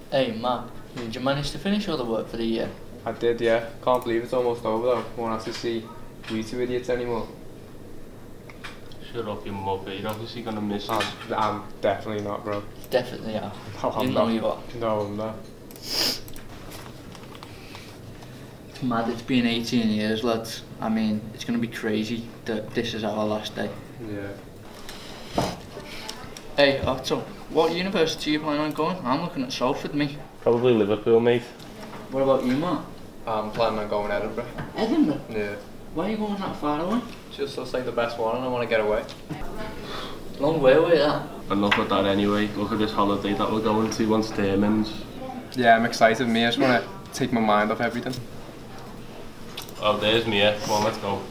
Hey Mark, did you manage to finish all the work for the year? I did, yeah. Can't believe it's almost over though. Won't have to see you two idiots anymore. Shut up, you muppet. You're obviously gonna miss us. I'm definitely not, bro. Definitely are. No, I'm You know not. you are. No, I'm not. It's mad, it's been 18 years, lads. I mean, it's going to be crazy that this is our last day. Yeah. Hey, Otto, what university are you planning on going? I'm looking at Salford, me. Probably Liverpool, mate. What about you, Mark? I'm planning on going to Edinburgh. Edinburgh? Yeah. Why are you going that far away? Just looks like the best one and I want to get away. Long way away, that. Enough of that anyway. Look at this holiday that we're going to once term ends. Yeah, I'm excited. Me, I just want to take my mind off everything. Oh, there's Mia. Come on, let's go.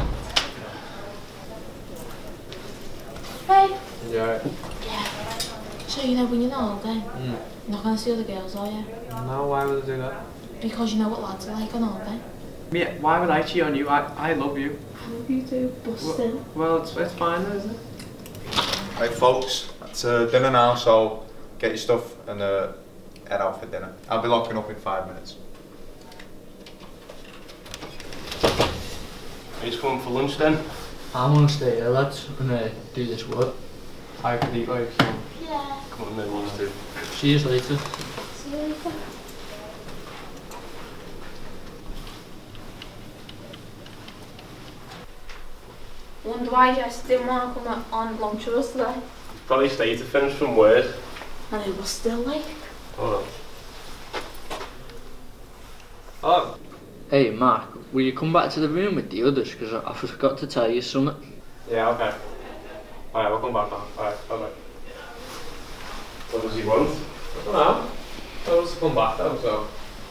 Hey. Yeah. Yeah. So you know when you're on holiday, you're not going to see other girls, are you? No, why would I do that? Because you know what lads are like on holiday. Mia, why would I cheat on you? I love you. I love you too, but still. Well, it's fine though, isn't it? Right folks, it's dinner now, so get your stuff and head out for dinner. I'll be locking up in 5 minutes. Are you coming for lunch then? I'm going to stay here, lads, and do this work. I could eat like so. Yeah. Come on then, you two. See you later. See you later. Wonder why Jess didn't want to come on lunch with us today. Probably stay to finish from work. And it was still like. Oh. Oh. Hey Mark, will you come back to the room with the others? Because I forgot to tell you something. Yeah, okay. Alright, we'll come back now. Alright, bye bye. What does he want? I don't know. I was to come back though, so.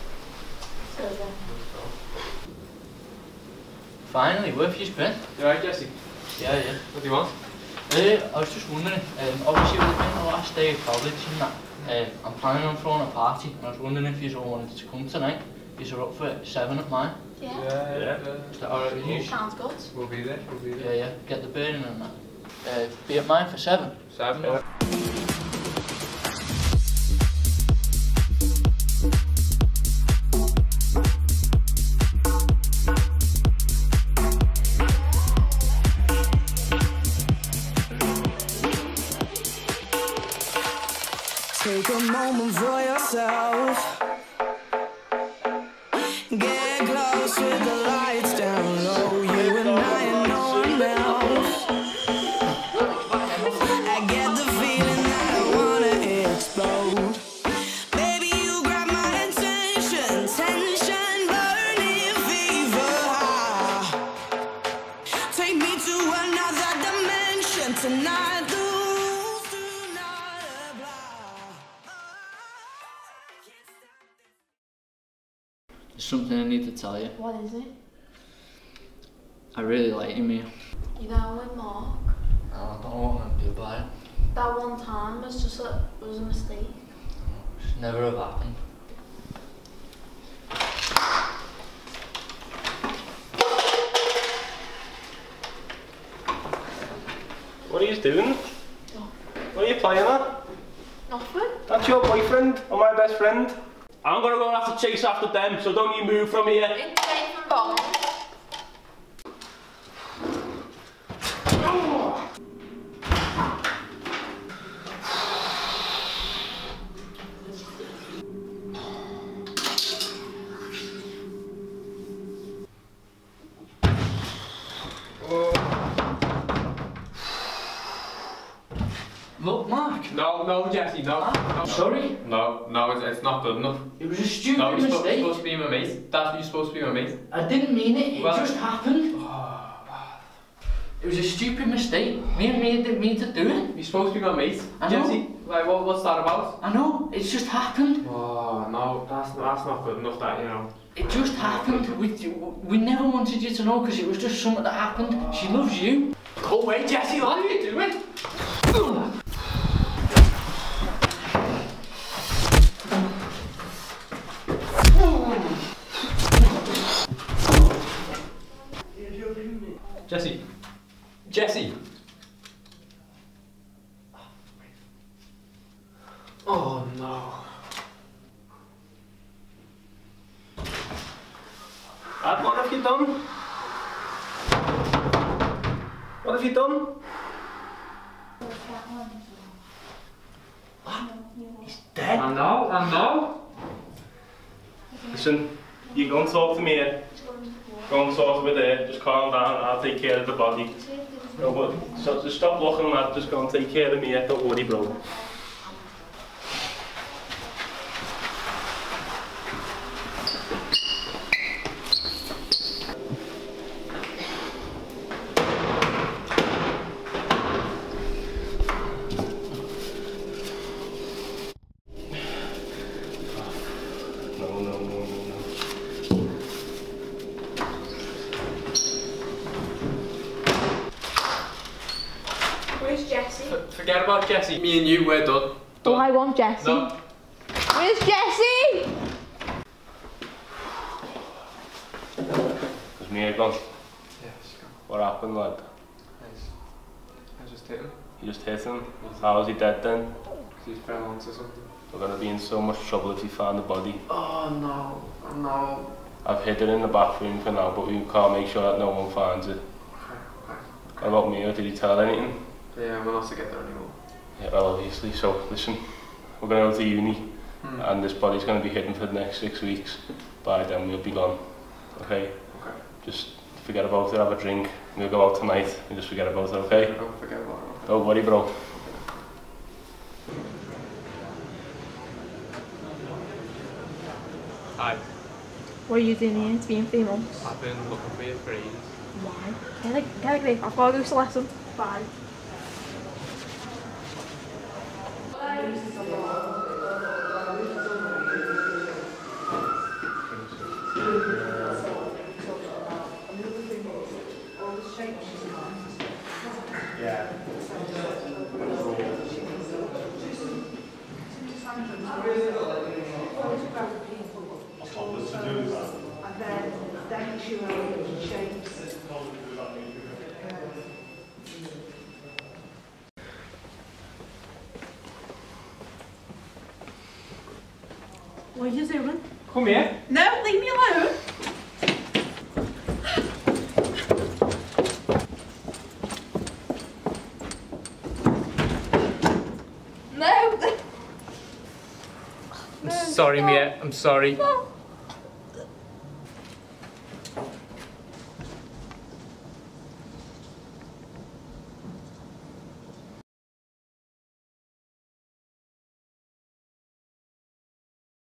Finally, where have you been? You alright, Jesse? Yeah. What do you want? I was just wondering, obviously with it being the last day of college and that, I'm planning on throwing a party and I was wondering if you all wanted to come tonight. You're up for 7 at mine. Yeah. Is that alright with you? Sounds good. We'll be there. Yeah, get the burning and that. Be at mine for 7. 7? Yeah. Take a moment for yourself. Get close with the lights down low. You and I and no one else. I get the feeling that I wanna explode. Baby, you grab my attention. Tension, burning fever high. Take me to another dimension tonight. There's something I need to tell you. What is it? I really like you, Mia. You know with Mark, I don't know what I'm going to do about it. that one time was just was a mistake. It should never have happened. What are you doing? Oh. What are you playing at? Nothing. That's your boyfriend or my best friend? I'm gonna go and have to chase after them, so don't you move from here. It's safe and bomb. Look, Mark. No, Jesse, no. Sorry? No, it's not good enough. It was a stupid No, you're mistake. supposed to be my mate. That's you're supposed to be my mate. I didn't mean it, it Well- just happened. It was a stupid mistake. Me and Mia didn't mean to do it. You're supposed to be my mate, I know. Jesse. Like, what's that about? I know, it's just happened. Oh no, that's not good enough. That you know. It just happened. We never wanted you to know because it was just something that happened. She loves you. Go away, Jesse. What are you doing? Jesse. Oh no. What have you done? He's dead. I know. Listen, you go and talk to me here. Go and talk with her. Just calm down. I'll take care of the body. No, but so just stop looking, lad. Just go and take care of me. Don't worry, bro. Where's Jessie? Forget about Jessie. Me and you, we're done. Oh, I want Jessie. No. Where's Jessie? Is Mia gone? Yes, go. What happened, lad? I just hit him. You just hit him? How is he dead then? He fell onto something. We're gonna be in so much trouble if you find the body. Oh no. I've hid it in the bathroom for now, but we can't make sure that no one finds it. Okay. What about Mia? Did he tell anything? Yeah, we're not together anymore. Yeah, well, obviously. So, listen, we're going to go to uni, and this body's going to be hidden for the next 6 weeks. By then, we'll be gone. Okay? Okay. Just forget about it, have a drink. We'll go out tonight and just forget about it, okay? Don't forget about it. Don't worry, bro. Hi. What are you doing here? It's been 3 months. I've been looking for you for ages. Why? Get a grip. I've got to go to lesson. Bye. What are you doing? Come here. No, leave me alone. No. I'm sorry, Mia. I'm sorry. No.